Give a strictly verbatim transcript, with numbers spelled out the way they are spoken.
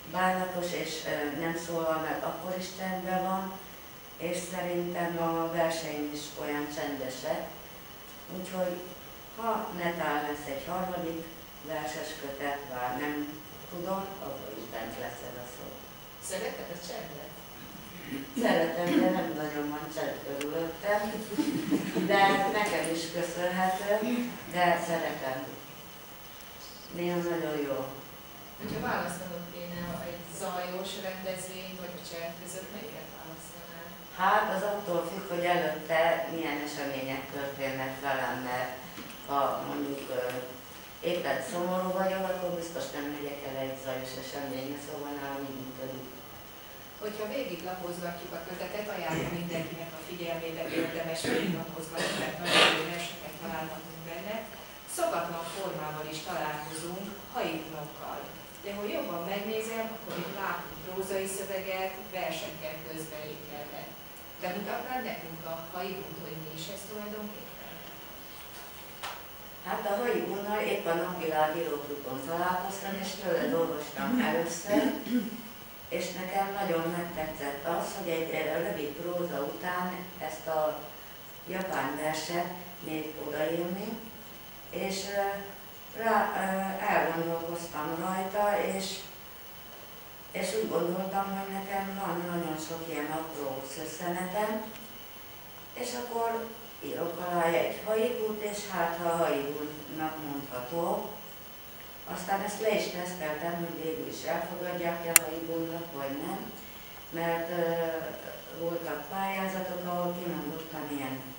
bánatos és nem szólal meg, akkor is csendben van, és szerintem a verseny is olyan csendesek. Úgyhogy ha netán lesz egy harmadik verses kötet, bár nem tudom, akkor is bent lesz ez a szó. Szereted a csendet? Szeretem, de nem nagyon van csend körülöttem, de nekem is köszönhető, de szeretem. Néha nagyon jó. Hogyha választanod kéne egy zajos rendezvény vagy a csend között, melyiket választanál? Hát az attól függ, hogy előtte milyen események történnek velem, mert ha mondjuk éppen szomorú vagyok, akkor biztos nem megyek el egy zajos eseményre, szóval nálam így működik. Hogyha végiglapozgatjuk a kötetet, ajánlom mindenkinek a figyelmébe, érdemes végiglapozgatni, mert nagyon jó verseket találhatunk benne. Szokatlan formával is találkozunk, haikunnokkal. De ha jobban megnézem, akkor itt látunk prózai szöveget, versekkel közbelékelve. De mutatnád nekünk a haikut, hogy mi is ez tulajdonképpen? Hát a haikunnal épp a Napvilág íróklubon találkoztam, és tőled olvastam először, és nekem nagyon megtetszett az, hogy egy rövid próza után ezt a japán verset még odaírni, és rá, elgondolkoztam rajta, és, és úgy gondoltam, hogy nekem van nagyon sok ilyen apró szösszenetem, és akkor írok alá egy haikut, és hát ha haikunak mondható. Aztán ezt le is teszteltem, hogy végül is elfogadják-e haikunak, vagy nem, mert uh, voltak pályázatok, ahol kimondottan ilyen